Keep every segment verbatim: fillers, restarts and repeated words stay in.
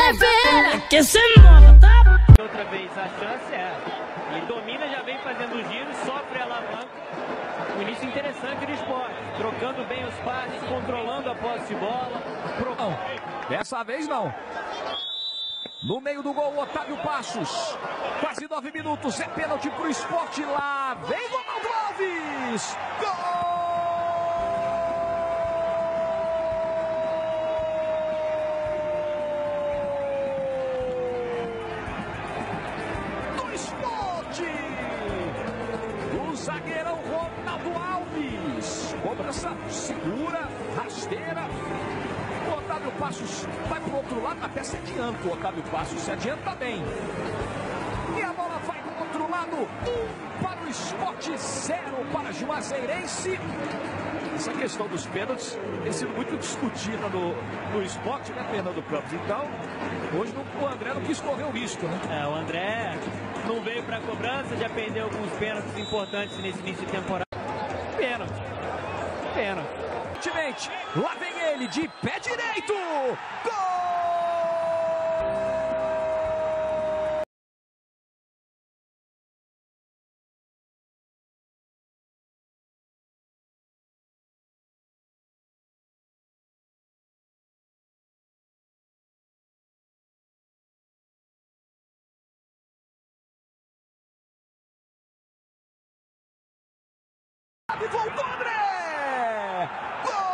É feira que se mova, tá? Outra vez a chance é. Ele domina, já vem fazendo giros, sofre a alavanca. Um início interessante do esporte. Trocando bem os passes, controlando a posse de bola. Pro... Não, dessa vez não. No meio do gol, Otávio Passos. Quase nove minutos, é pênalti pro Sport. Lá vem Ronaldo Alves. Gol! Do Sport! O zagueirão Ronaldo Alves. Cobrança segura, rasteira. O Otávio Passos vai pro outro lado, até se adianta. O Otávio Passos se adianta bem. E a bola vai pro outro lado. Um para o Sport, zero para Juazeirense. Essa questão dos pênaltis tem sido muito discutida no, no Sport, né, Fernando Campos? Então, hoje não, o André não quis correr o risco, né? É, o André não veio pra cobrança, já perdeu alguns pênaltis importantes nesse início de temporada. Pênalti. Pênalti. Lá vem ele de pé direito. Gol! E voltou André! Gol!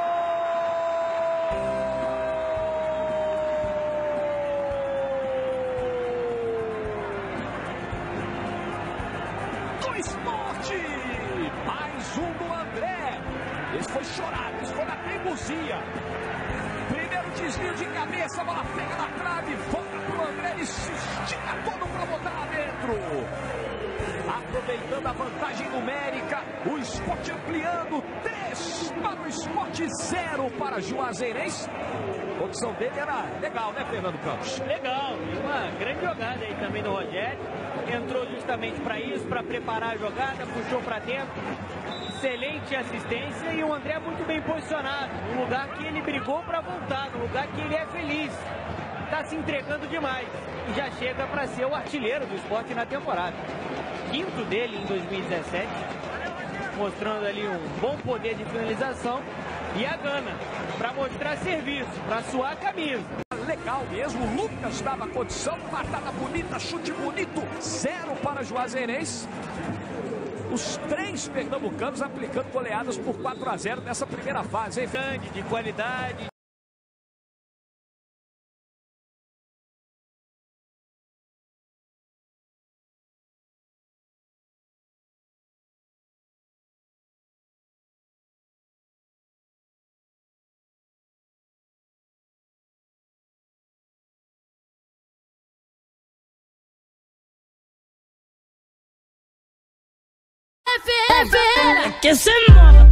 Do Sport! Mais um do André. Esse foi chorado, esse foi na teimosia. Primeiro desvio de cabeça, a bola pega na trave, volta pro André, ele se estica todo pra botar lá dentro. Aproveitando a vantagem numérica, o Sport ampliando, três para o Sport, zero para Juazeirense. A condição dele era legal, né, Fernando Campos? Legal, uma grande jogada aí também do Rogério. Entrou justamente para isso, para preparar a jogada, puxou para dentro. Excelente assistência e o André muito bem posicionado, no lugar que ele brigou para voltar, no lugar que ele é feliz. Está se entregando demais e já chega para ser o artilheiro do Sport na temporada. Quinto dele em dois mil e dezessete, mostrando ali um bom poder de finalização e a gana para mostrar serviço, para suar a camisa. Legal mesmo, o Lucas dava condição, patada bonita, chute bonito, zero para Juazeirense. Os três pernambucanos aplicando goleadas por quatro a zero nessa primeira fase, hein? Grande, de qualidade. É feira que se mova.